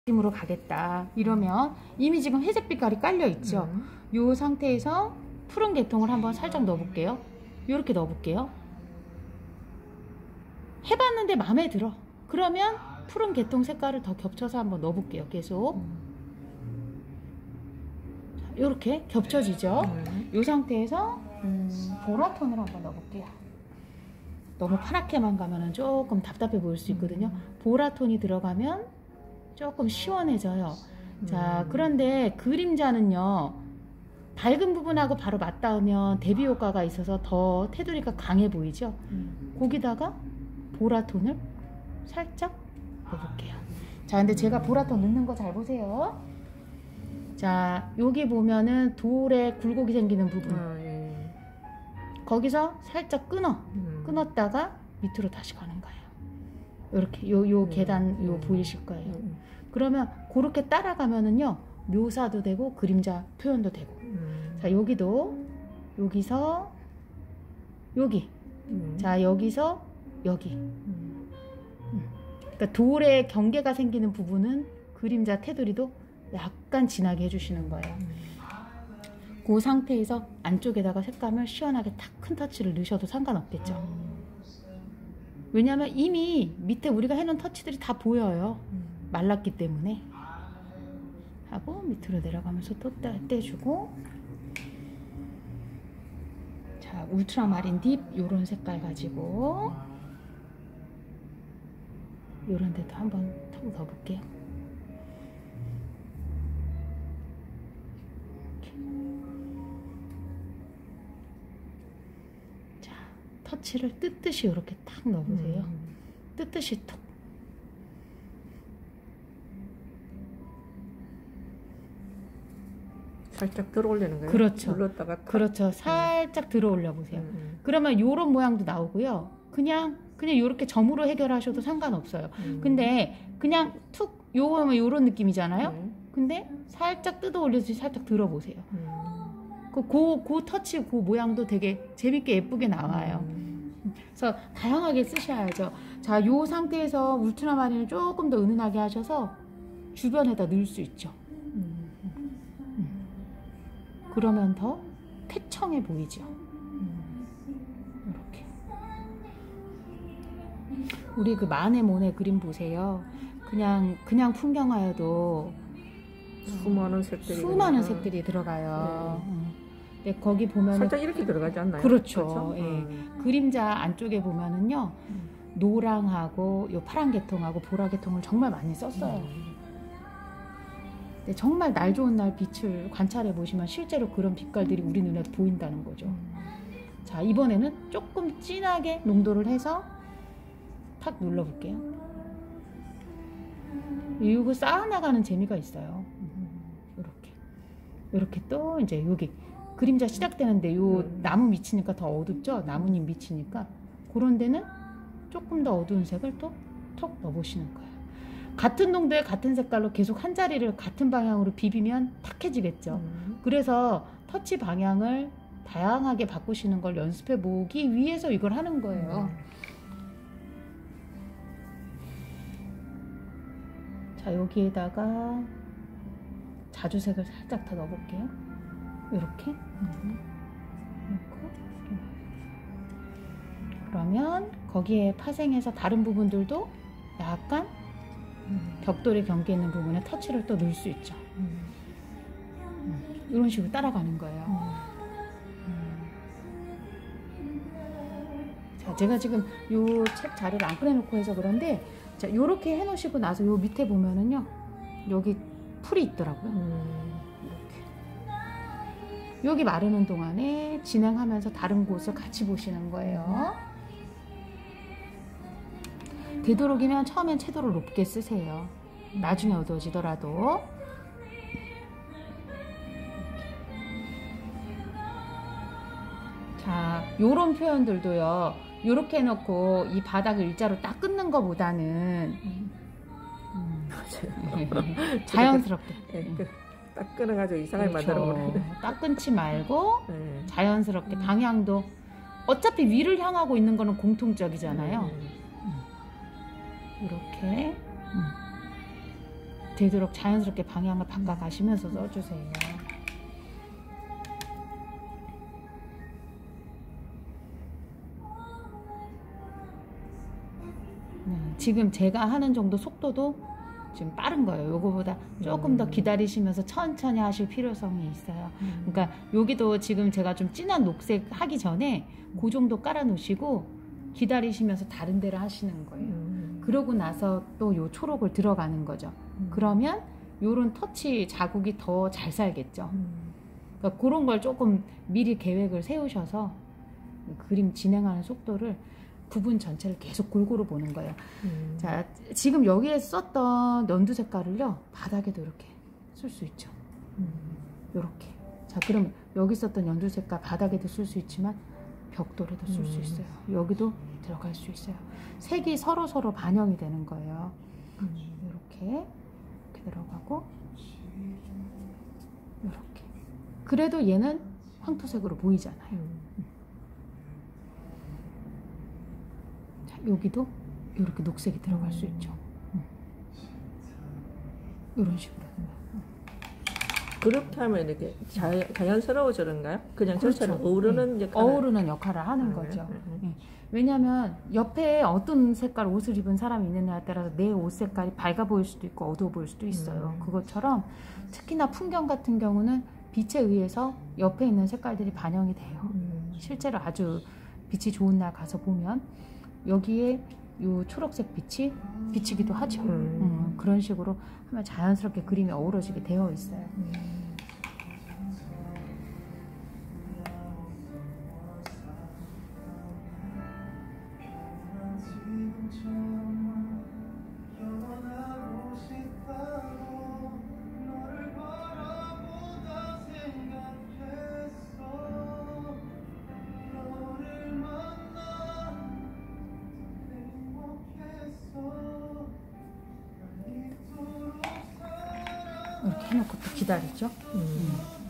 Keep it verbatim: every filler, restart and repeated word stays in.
느낌으로 가겠다 이러면 이미 지금 회색 빛깔이 깔려 있죠. 음. 이 상태에서 푸른 계통을 한번 살짝 넣어볼게요. 이렇게 넣어볼게요. 해봤는데 마음에 들어. 그러면 푸른 계통 색깔을 더 겹쳐서 한번 넣어볼게요. 계속 이렇게 겹쳐지죠. 음. 이 상태에서 음, 보라톤을 한번 넣어볼게요. 너무 파랗게만 가면 조금 답답해 보일 수 있거든요. 보라톤이 들어가면 조금 시원해져요. 음. 자, 그런데 그림자는요, 밝은 부분하고 바로 맞닿으면 대비 효과가 있어서 더 테두리가 강해 보이죠. 음. 거기다가 보라톤을 살짝 넣어볼게요. 자, 근데 제가 보라톤 넣는 거 잘 보세요. 자, 여기 보면은 돌에 굴곡이 생기는 부분. 아, 예. 거기서 살짝 끊어. 음. 끊었다가 밑으로 다시 가는 거예요. 이렇게 요, 요 음. 계단 요 음. 보이실 거예요. 음. 그러면 그렇게 따라가면은요, 묘사도 되고 그림자 표현도 되고. 음. 자, 여기도 여기서 여기. 음. 자, 여기서 여기. 음. 음. 그러니까 돌에 경계가 생기는 부분은 그림자 테두리도 약간 진하게 해주시는 거예요. 음. 그 상태에서 안쪽에다가 색감을 시원하게 탁 큰 터치를 넣으셔도 상관없겠죠. 음. 왜냐하면 이미 밑에 우리가 해놓은 터치들이 다 보여요. 음. 말랐기 때문에. 하고 밑으로 내려가면서 또 떼주고. 자, 울트라마린 딥 요런 색깔 가지고 요런 데도 한번 턱 넣어볼게요. 자, 터치를 뜯듯이 이렇게 딱 넣어보세요. 음. 뜯듯이 톡. 살짝 들어 올리는 거예요? 그렇죠. 눌렀다가 탁. 그렇죠. 살짝 음. 들어 올려 보세요. 음. 그러면 요런 모양도 나오고요. 그냥 그냥 요렇게 점으로 해결하셔도 상관없어요. 음. 근데 그냥 툭 요거면 요런 느낌이잖아요. 음. 근데 살짝 뜯어 올려서 살짝 들어 보세요. 음. 그, 그, 그 터치 그 모양도 되게 재밌게 예쁘게 나와요. 음. 그래서 다양하게 쓰셔야죠. 자, 요 상태에서 울트라마린을 조금 더 은은하게 하셔서 주변에다 넣을 수 있죠. 그러면 더 쾌청해 보이죠. 이렇게. 우리 그 마네 모네 그림 보세요. 그냥 그냥 풍경화여도 수많은 색들이 수많은 들어가. 색들이 들어가요. 네. 네, 거기 보면 살짝 이렇게 들어가지 않나요? 그렇죠. 그렇죠? 예. 음. 그림자 안쪽에 보면은요, 음. 노랑하고 요 파란 계통하고 보라 계통을 정말 많이 썼어요. 음. 네, 정말 날 좋은 날 빛을 관찰해 보시면 실제로 그런 빛깔들이 우리 눈에 보인다는 거죠. 음. 자, 이번에는 조금 진하게 농도를 해서 탁 눌러 볼게요. 이거 쌓아나가는 재미가 있어요. 이렇게 이렇게 또 이제 여기 그림자 시작되는데 요 음. 나무 미치니까 더 어둡죠. 나뭇잎 미치니까 그런 데는 조금 더 어두운 색을 또 톡 넣어 보시는 거예요. 같은 농도의 같은 색깔로 계속 한 자리를 같은 방향으로 비비면 탁해지겠죠. 음. 그래서 터치 방향을 다양하게 바꾸시는 걸 연습해 보기 위해서 이걸 하는 거예요. 음. 자, 여기에다가 자주색을 살짝 더 넣어볼게요. 이렇게. 음. 그러면 거기에 파생해서 다른 부분들도 약간 음. 벽돌의 경계 있는 부분에 터치를 또 넣을 수 있죠. 음. 음. 이런 식으로 따라가는 거예요. 음. 자, 제가 지금 요 책 자리를 안 꺼내놓고 해서 그런데, 자, 요렇게 해놓으시고 나서 요 밑에 보면은요, 여기 풀이 있더라고요. 음. 이렇게. 여기 마르는 동안에 진행하면서 다른 곳을 같이 보시는 거예요. 되도록이면 처음엔 채도를 높게 쓰세요. 나중에 어두워지더라도. 자, 요런 표현들도요, 요렇게 해놓고 이 바닥을 일자로 딱 끊는 것보다는 음, 음, 자연스럽게 네, 그, 딱 끊어가지고 이상하게 그렇죠. 만들어버려요. 딱 끊지 말고 네. 자연스럽게 방향도 어차피 위를 향하고 있는 거는 공통적이잖아요. 네. 이렇게 음. 되도록 자연스럽게 방향을 바꿔가시면서 써주세요. 네, 지금 제가 하는 정도 속도도 지금 빠른 거예요. 요거보다 조금 더 기다리시면서 천천히 하실 필요성이 있어요. 그러니까 여기도 지금 제가 좀 진한 녹색 하기 전에 그 정도 깔아 놓으시고 기다리시면서 다른 데를 하시는 거예요. 그러고 나서 또 요 초록을 들어가는 거죠. 그러면 요런 터치 자국이 더 잘 살겠죠. 그러니까 그런 걸 조금 미리 계획을 세우셔서 그림 진행하는 속도를 부분 전체를 계속 골고루 보는 거예요. 음. 자, 지금 여기에 썼던 연두 색깔을요, 바닥에도 이렇게 쓸 수 있죠. 음. 이렇게. 자, 그럼 여기 썼던 연두 색깔 바닥에도 쓸 수 있지만 벽돌에도 쓸 수 음. 있어요. 여기도 들어갈 수 있어요. 색이 서로 서로 반영이 되는 거예요. 음. 이렇게 이렇게 들어가고 이렇게. 그래도 얘는 황토색으로 보이잖아요. 음. 여기도 이렇게 녹색이 들어갈 음. 수 있죠. 음. 이런 식으로. 그렇게 하면 이렇게 자, 자연스러워지는가요? 그냥 그렇죠. 저처럼 어우르는 네. 역할을 어우르는 역할을 하는 음, 거죠. 음. 네. 왜냐하면 옆에 어떤 색깔 옷을 입은 사람이 있느냐에 따라서 내 옷 색깔이 밝아 보일 수도 있고 어두워 보일 수도 있어요. 음. 그것처럼 특히나 풍경 같은 경우는 빛에 의해서 옆에 있는 색깔들이 반영이 돼요. 음. 실제로 아주 빛이 좋은 날 가서 보면 여기에 요 초록색 빛이 비치기도 하죠. 음. 음, 그런 식으로 하면 자연스럽게 그림이 어우러지게 되어 있어요. 음. 이렇게 해놓고 또 기다리죠. 음.